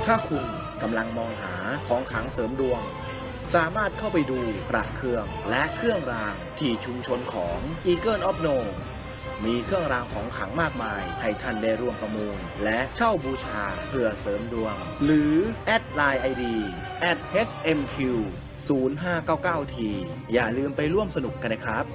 ถ้าคุณกำลังมองหาของขลังเสริมดวงสามารถเข้าไปดูพระเครื่องและเครื่องรางที่ชุมชนของ Eagle of No มีเครื่องรางของขลังมากมายให้ท่านได้ร่วมประมูลและเช่าบูชาเพื่อเสริมดวงหรือแอดไลน์ ID @HMQ 0599T อย่าลืมไปร่วมสนุกกันนะครับ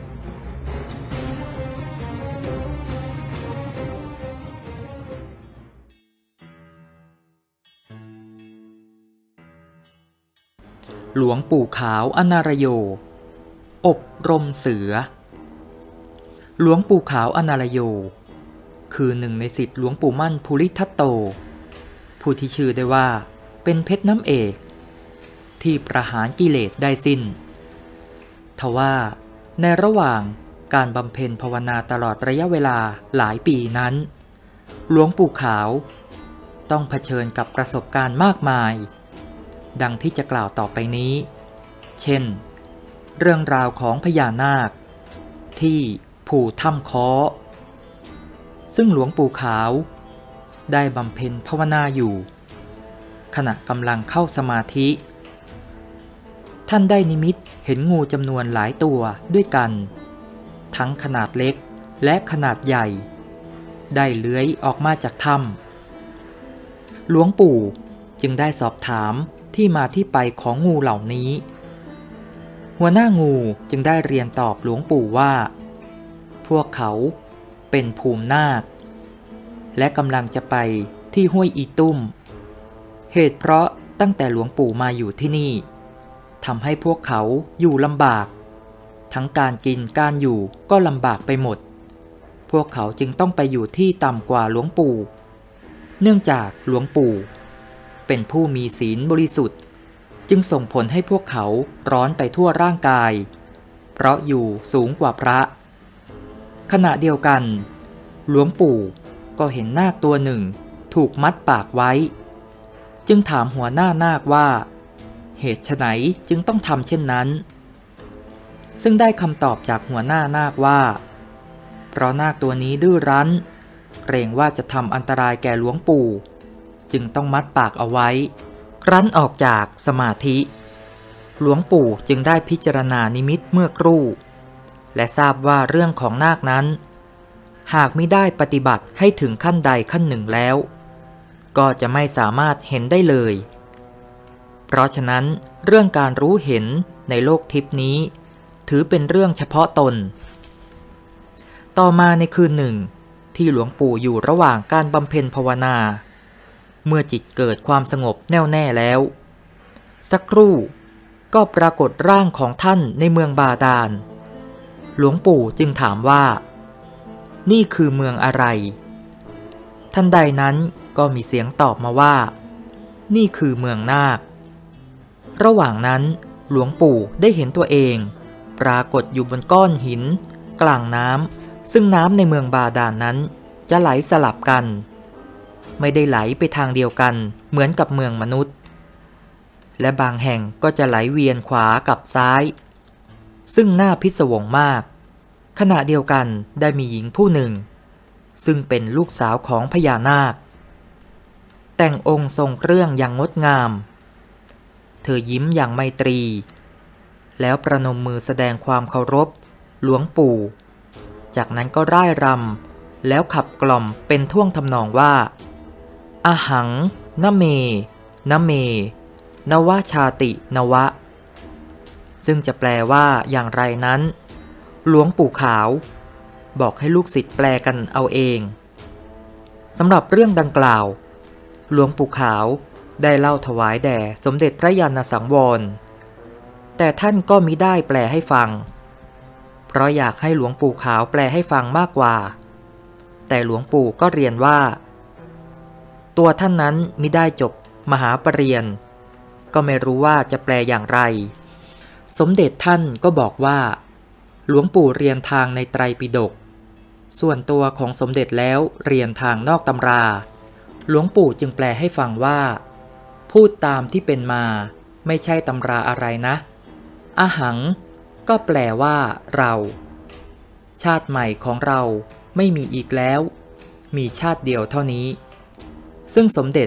หลวงปู่ขาวอนารโยอบรมเสือหลวงปู่ขาวอนารโยคือหนึ่งในศิษย์หลวงปู่มั่นภูริทัตโตผู้ที่ชื่อได้ว่าเป็นเพชรน้ำเอกที่ประหารกิเลสได้สิ้นทว่าในระหว่างการบำเพ็ญภาวนาตลอดระยะเวลาหลายปีนั้นหลวงปู่ขาวต้องเผชิญกับประสบการณ์มากมายดังที่จะกล่าวต่อไปนี้เช่นเรื่องราวของพญานาคที่ภูถ้ำค้อซึ่งหลวงปู่ขาวได้บำเพ็ญภาวนาอยู่ขณะกำลังเข้าสมาธิท่านได้นิมิตเห็นงูจำนวนหลายตัวด้วยกันทั้งขนาดเล็กและขนาดใหญ่ได้เลื้อยออกมาจากถ้ำหลวงปู่จึงได้สอบถามที่มาที่ไปของงูเหล่านี้หัวหน้างูจึงได้เรียนตอบหลวงปู่ว่าพวกเขาเป็นภูมินาคและกำลังจะไปที่ห้วยอีตุ้มเหตุเพราะตั้งแต่หลวงปู่มาอยู่ที่นี่ทำให้พวกเขาอยู่ลำบากทั้งการกินการอยู่ก็ลำบากไปหมดพวกเขาจึงต้องไปอยู่ที่ต่ำกว่าหลวงปู่เนื่องจากหลวงปู่เป็นผู้มีศีลบริสุทธิ์จึงส่งผลให้พวกเขาร้อนไปทั่วร่างกายเพราะอยู่สูงกว่าพระขณะเดียวกันหลวงปู่ก็เห็นนาคตัวหนึ่งถูกมัดปากไว้จึงถามหัวหน้านาคว่าเหตุไฉนจึงต้องทำเช่นนั้นซึ่งได้คำตอบจากหัวหน้านาคว่าเพราะนาคตัวนี้ดื้อรั้นเกรงว่าจะทำอันตรายแก่หลวงปู่จึงต้องมัดปากเอาไว้ครั้นออกจากสมาธิหลวงปู่จึงได้พิจารณานิมิตเมื่อครู่และทราบว่าเรื่องของนาคนั้นหากไม่ได้ปฏิบัติให้ถึงขั้นใดขั้นหนึ่งแล้วก็จะไม่สามารถเห็นได้เลยเพราะฉะนั้นเรื่องการรู้เห็นในโลกทิพย์นี้ถือเป็นเรื่องเฉพาะตนต่อมาในคืนหนึ่งที่หลวงปู่อยู่ระหว่างการบำเพ็ญภาวนาเมื่อจิตเกิดความสงบแน่วแน่แล้วสักครู่ก็ปรากฏร่างของท่านในเมืองบาดาลหลวงปู่จึงถามว่านี่คือเมืองอะไรทันใดนั้นก็มีเสียงตอบมาว่านี่คือเมืองนาคระหว่างนั้นหลวงปู่ได้เห็นตัวเองปรากฏอยู่บนก้อนหินกลางน้ำซึ่งน้ำในเมืองบาดาลนั้นจะไหลสลับกันไม่ได้ไหลไปทางเดียวกันเหมือนกับเมืองมนุษย์และบางแห่งก็จะไหลเวียนขวากับซ้ายซึ่งน่าพิศวงมากขณะเดียวกันได้มีหญิงผู้หนึ่งซึ่งเป็นลูกสาวของพญานาคแต่งองค์ทรงเครื่องอย่างงดงามเธอยิ้มอย่างไมตรีแล้วประนมมือแสดงความเคารพหลวงปู่จากนั้นก็ร่ายรำแล้วขับกล่อมเป็นท่วงทำนองว่าอาหังนะเมนะเมนวชาตินวะซึ่งจะแปลว่าอย่างไรนั้นหลวงปู่ขาวบอกให้ลูกศิษย์แปลกันเอาเองสำหรับเรื่องดังกล่าวหลวงปู่ขาวได้เล่าถวายแด่สมเด็จพระญาณสังวรแต่ท่านก็มิได้แปลให้ฟังเพราะอยากให้หลวงปู่ขาวแปลให้ฟังมากกว่าแต่หลวงปู่ก็เรียนว่าตัวท่านนั้นมิได้จบมหาปรริญญาก็ไม่รู้ว่าจะแปลอย่างไรสมเด็จท่านก็บอกว่าหลวงปู่เรียนทางในไตรปิฎกส่วนตัวของสมเด็จแล้วเรียนทางนอกตำราหลวงปู่จึงแปลให้ฟังว่าพูดตามที่เป็นมาไม่ใช่ตำราอะไรนะอาหังก็แปลว่าเราชาติใหม่ของเราไม่มีอีกแล้วมีชาติเดียวเท่านี้ซึ่งสมเด็จ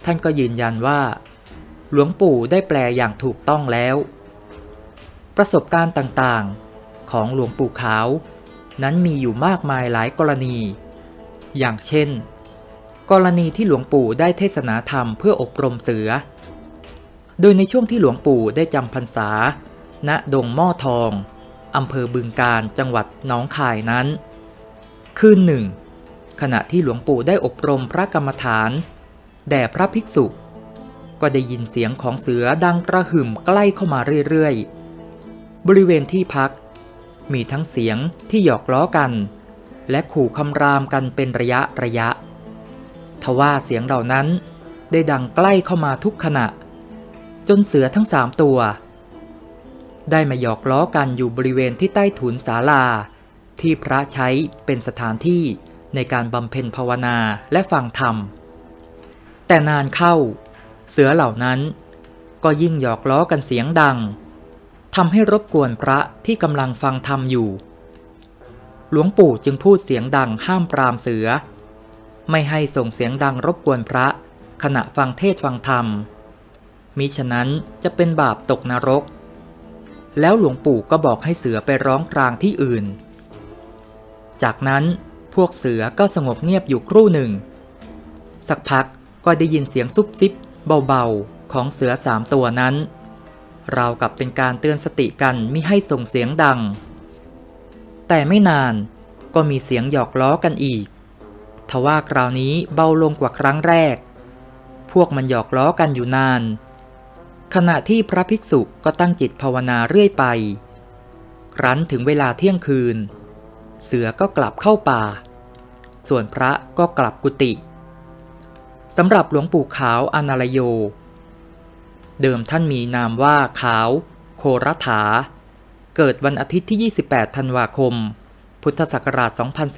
ท่านก็ยืนยันว่าหลวงปู่ได้แปลอย่างถูกต้องแล้วประสบการณ์ต่างๆของหลวงปู่ขาวนั้นมีอยู่มากมายหลายกรณีอย่างเช่นกรณีที่หลวงปู่ได้เทศนาธรรมเพื่ออบรมเสือโดยในช่วงที่หลวงปู่ได้จำพรรษาณดงหม้อทองอำเภอบึงกาฬจังหวัดหนองคายนั้นคืนหนึ่งขณะที่หลวงปู่ได้อบรมพระกรรมฐานแด่พระภิกษุก็ได้ยินเสียงของเสือดังกระหึ่มใกล้เข้ามาเรื่อยๆบริเวณที่พักมีทั้งเสียงที่หยอกล้อกันและขู่คำรามกันเป็นระยะทว่าเสียงเหล่านั้นได้ดังใกล้เข้ามาทุกขณะจนเสือทั้ง3 ตัวได้มาหยอกล้อกันอยู่บริเวณที่ใต้ถุนศาลาที่พระใช้เป็นสถานที่ในการบำเพ็ญภาวนาและฟังธรรมแต่นานเข้าเสือเหล่านั้นก็ยิ่งหยอกล้อกันเสียงดังทำให้รบกวนพระที่กำลังฟังธรรมอยู่หลวงปู่จึงพูดเสียงดังห้ามปรามเสือไม่ให้ส่งเสียงดังรบกวนพระขณะฟังเทศน์ฟังธรรมมิฉะนั้นจะเป็นบาปตกนรกแล้วหลวงปู่ก็บอกให้เสือไปร้องกลางที่อื่นจากนั้นพวกเสือก็สงบเงียบอยู่ครู่หนึ่งสักพักก็ได้ยินเสียงซุบซิบเบาๆของเสือ3 ตัวนั้นราวกับเป็นการเตือนสติกันมิให้ส่งเสียงดังแต่ไม่นานก็มีเสียงหยอกล้อกันอีกทว่าคราวนี้เบาลงกว่าครั้งแรกพวกมันหยอกล้อกันอยู่นานขณะที่พระภิกษุก็ตั้งจิตภาวนาเรื่อยไปครั้นถึงเวลาเที่ยงคืนเสือก็กลับเข้าป่าส่วนพระก็กลับกุฏิสำหรับหลวงปู่ขาวอนาลโยเดิมท่านมีนามว่าขาวโครถาเกิดวันอาทิตย์ที่28 ธันวาคมพุทธศักราช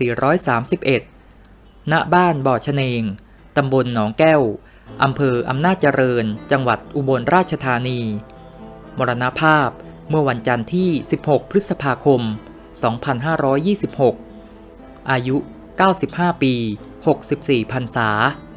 2431 ณ บ้านบ่อชะเนงตำบลหนองแก้วอำเภออำนาจเจริญจังหวัดอุบลราชธานีมรณภาพเมื่อวันจันทร์ที่16 พฤษภาคม 2526 อายุ 95 ปี 64 พรรษา